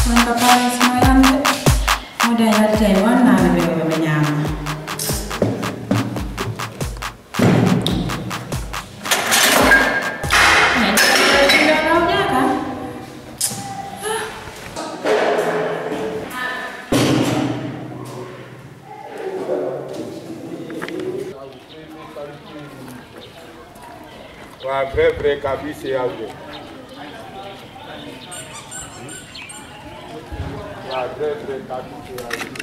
Man kepala semayang deh. Udah ya Taiwan nah lebih banyak. Vrai cabis et algo. Vrai cabis et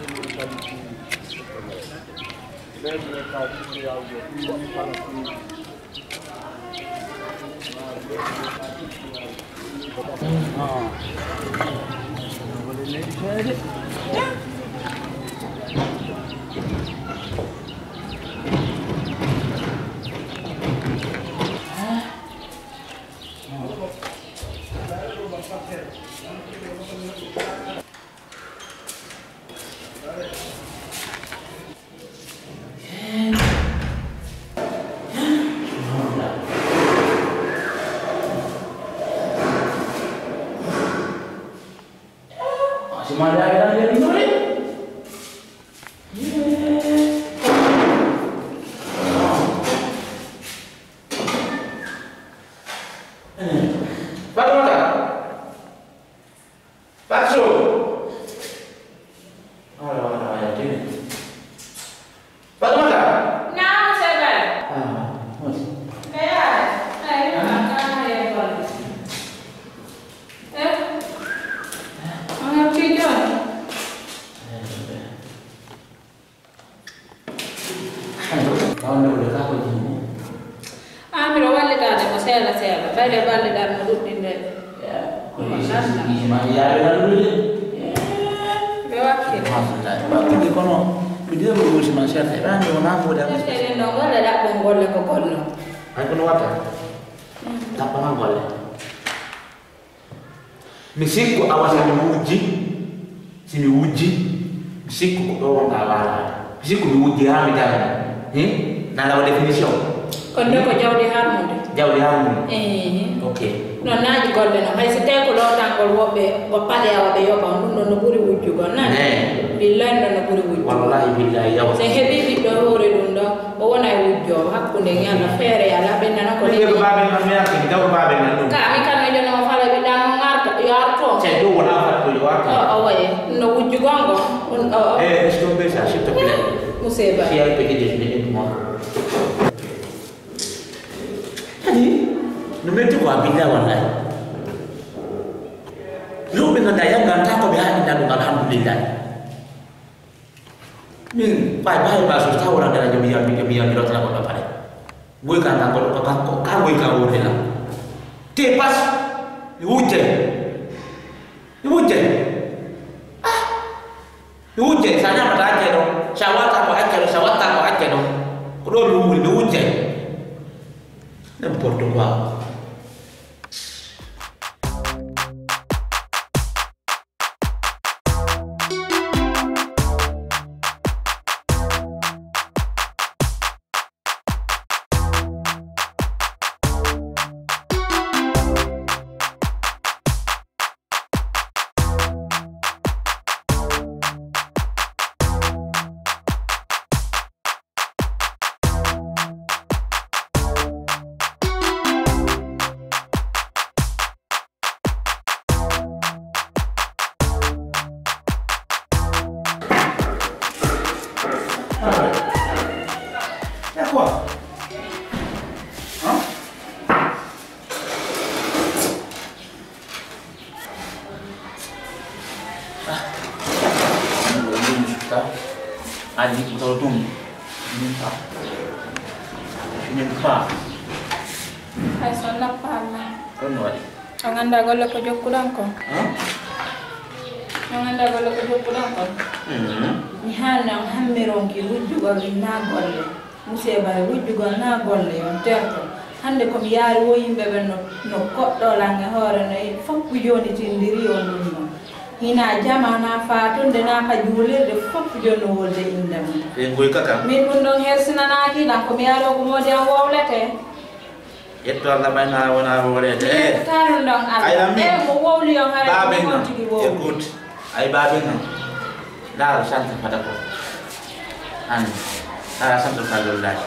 Misiku awas yang diuji, sini uji, misiku orang kalah. Misiku diuji hari jangan, nah lawan definisi. Kondo ko jauh di harmoni. Jauh di harmoni. Oke. No naji golle no hay sete ko lo tangol wobe wo pale awabe yo ko no buri wujju go na. Billahi no buri wujju. Wallahi billahi ya. Se hebi bi do hore dum do o wona wujjo hakkunde nyala fere ala benna no ko. Ni ko babe no mi yakki daw babe na dum. Ka mi kan no no fala bi dang ngarto yarto. Se do wona fatto yo warto. O waye no wujju gongo. Sto pensa s'il te plaît. Museba. Si hai petit déjeuner moi. Numetu kwa bila wallahi. Lu dengan daya nganta ko biha inna alhamdulillah. Min pai basu tahu orang dalam jamiah biro telah kau dapat. Gue kan takut kau gue kau udah. Tepas hujan. Hujan sana mata aja dong. Sawat aja dong. Kudu lu hujan. Nampak doa. Adik betul tum, ini apa? Ay sonnak pala. Ano ay? Ang anda golo ko jokulan ko. Ang anda golo ko jokulan ko. Ni hana hammiron ki wujjugal na golle. Muse ba wujjugal na golle on terto. Hande ko mi yaari wo yimbe be no koddo lange hore no fop joni tindiri on no. Hina jama na fatunde na ka julirde fop jono wolde indam. Ngoy kaka. Min mun don hersina na ki na ko mi yaaro ko modi an wowlete. Yetto Allah bayna wona worede. Taru ndong Allah. Mo wowli yo hare babena. Écoute, ay babena. Dal sant fata ko. An. Dal sant fata Allah.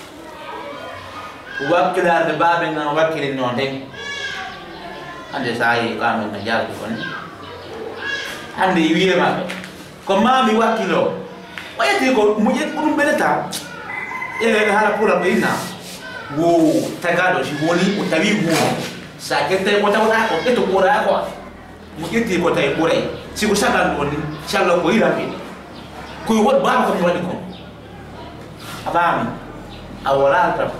Wakila de babena wakili non de. Ande sai kami na jalu kon. Ande wiye ma. Ko mami wakilo. Wayati ko muje kumbeleta. Hala pula bina. Wo tagado si woni utawi wo. Sa kete ko tawta ko keto pura ko. Muje ti ko tay pura. Si ko sagal woni shallo ko ira bi. Ko wot ba ko mi wadi ko. Abami. Awala ta.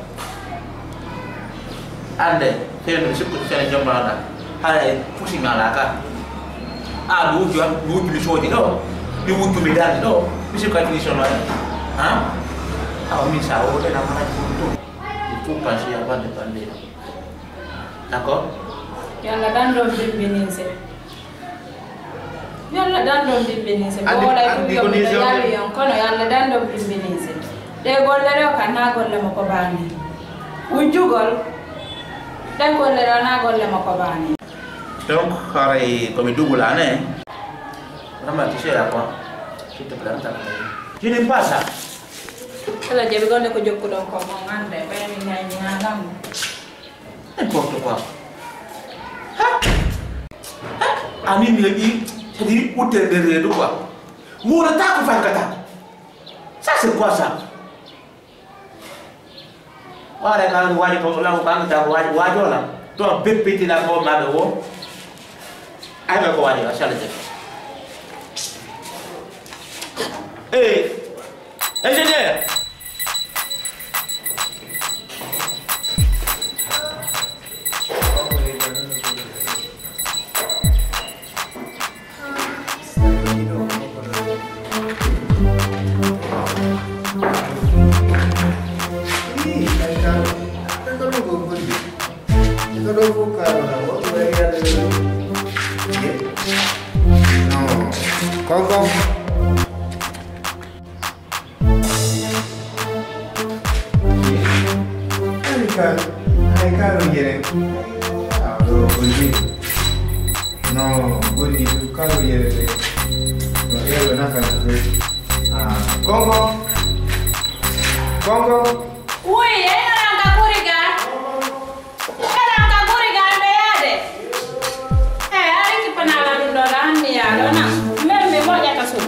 Ande teno sikku tene jomba hay fusi malaka lu juan lu juli sodi do di wutu medal do bisi ka ni sono ha aw mi sawo de na mala buntu itu pasti apa de pande d'accord yalla dando dimbenise yalla dando dimbenise bo wala ko yalla yon kono yalla dando dimbenise de golle do kana golle mako bani wujugol dan golle rana golle mako bani. Donc, comme double année, vraiment, tu sais là quoi? Je te plante. Je n'aime pas ça. Kalau jadi kau nak kerja kudong komongan deh, pengen nyanyi ngalam. N'importe quoi. Ami lagi, jadi udah dari itu quoi? Mula tak aku kata. Ça c'est quoi ça? Wala kan wajib orang kan tak wajib lah. Tu bepiti nak kau mana wo? Ayo ko wadi asal je. Engineer. Kongkong. Hai karo yere. Ado budi. No, budi karo yere. No ero na kan. Kongkong. Kongkong. Woi, orang kakuriga. Orang kakuriga ande. Hari ki panalan dolan ya, dona. Moja kasut.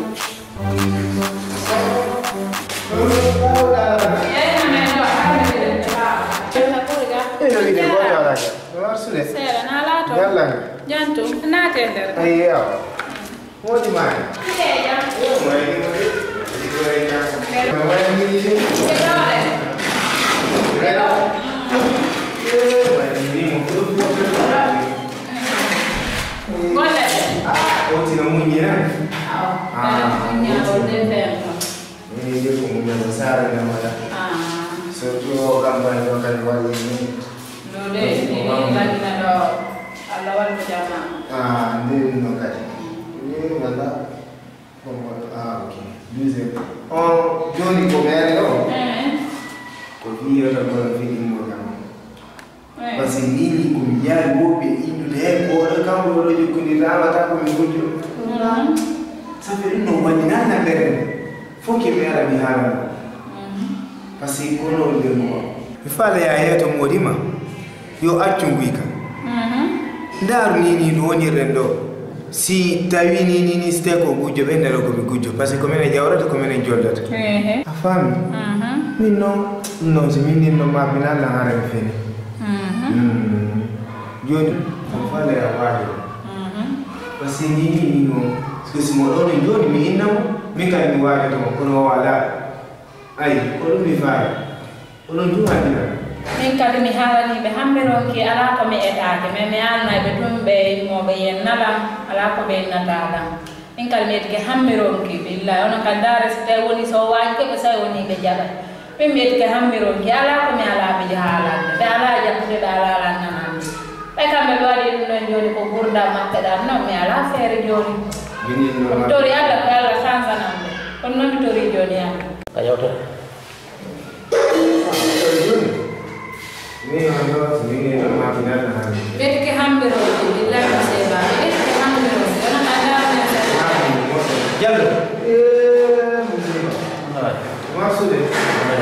Jantung, nak tender. Iya. Mau di mana? Iya. Mau ini dia pengguna besar namanya. Soto gambar makan wali ini. Ini lagi ada alawan pejama. Ini makan. Ini mana? Okey. Dua. Oh, Johnny Gomez tu. Kopi ada berfilm macam. Pasal ini kumjal bobi ini deh. Orang kamu orang juga ni ramai tak kumjul. Sampai no wajibnya beren. Foki mera mihala. Pasi kono ndemo. Ifale ya yeto modima. Yo achungwika. Ndaru nini noni rendo. Si tawi nini steko gujo benda loko gujo. Pasi komene jawra to komene joldat. Afami. Mino no zimini no mamina la hare fene. Joni ifale ya wajo. Pasi nini no. Sisi modoni joni minamo. Mika ni wale to kono wala ai kono mi fara kono duwa dina min kadi mi halani be hambero ki ala ko me etaake me alna be tumbe mo be yennala ala ko be natala min kadi me ke hambero ki billahi ona kadare ste woni so waaj ko be say woni be jaba be me ke hambero ki ala ko me ala be hala be ala jappde ala ala nan be kambe be wadi dum non joni ko burda makka da no me ala fere joni Tori ada kala sansa nambe. Kon non tori joni ya. Kayo to. Ni ando ni ma final na. Bet ke hambiro di la seba. Bet ke hambiro. Ana ada na. Jallo. Maksud dia?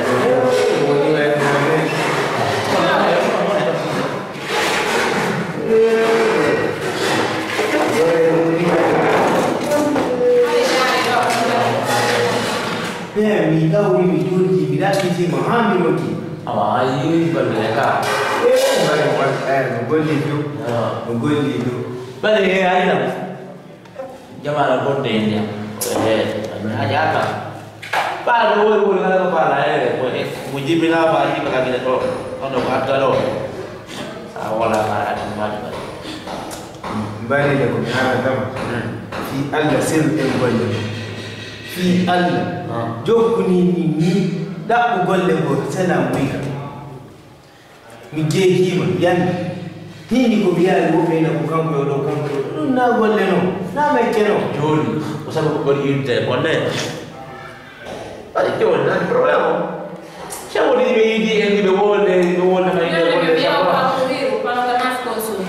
Mi tahu ni mijuri bila kisi mahami lagi. Awak ini berleka. Menggoli itu. Balik hari lah. Jamal konten dia. Aja apa? Pak dulu kalau kepala muji bila apa ini kalau kita tahu kalau ada lo. Awalah ada macam. Balik dia kau nak apa? Fi Allah sil elbonya. Fi Allah. Jok ni dak golle go salam wika. Mi je hima yan. Hini ko biya go be na ko kan ko do kan ko. Na golle no. Na me keno. Joni. Usah ko pergi te konde. Ada Joni ada problema. Siapa di yang di bawah dari bawah na Yo le que veo para subir, para que más consumo.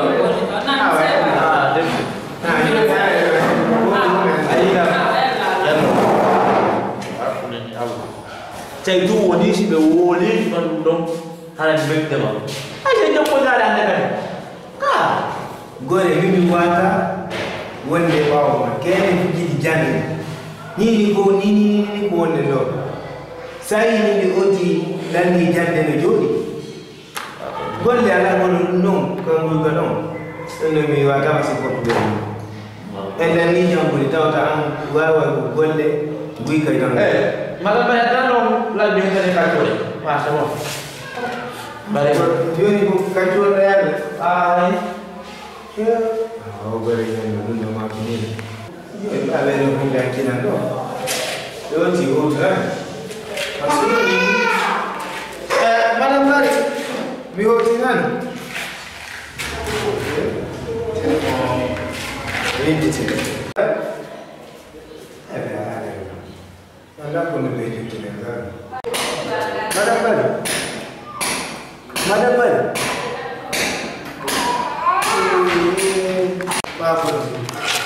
Saya itu wani si bewoli kan dong halan bek dema. Aja joko ada kan. Ka Gore mimi wata wonde bawo kene fiji janne. Ni ko wonde do. Sai ni oti landi jande no jodi. Golle ala ko non kan go gadon. Ene mi wata masi ko do. Ene ni jambo ni tawta an wawa golle bui kay dan. Maka banyak dong lagi dari kacau. Masa mau. Balik. Dia ni ko kacau real. Ai. Ya. Oh gore ni no ma kini. Yo ila le no hunda kina do. Yo ti o tra. Maksudnya ni. Madam Lari. Mi ho tinan. Ini dia. Anda pun lebih jujur dengan Madam Bal. Apa tu?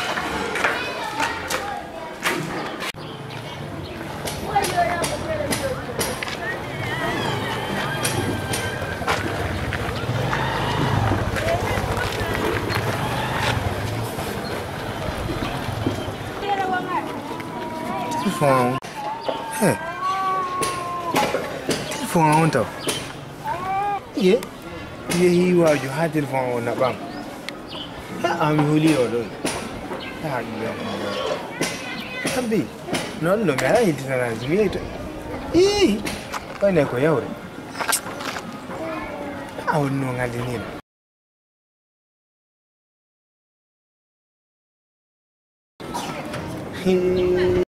Telefon. Telefon on tau. Ye. Ye hiwa jo ha telefon on na bang. Am huli odo. Ha gbe. Abi. No lo me ara hiti na zimi to. Pane ko yaure. Awon no ngali ni.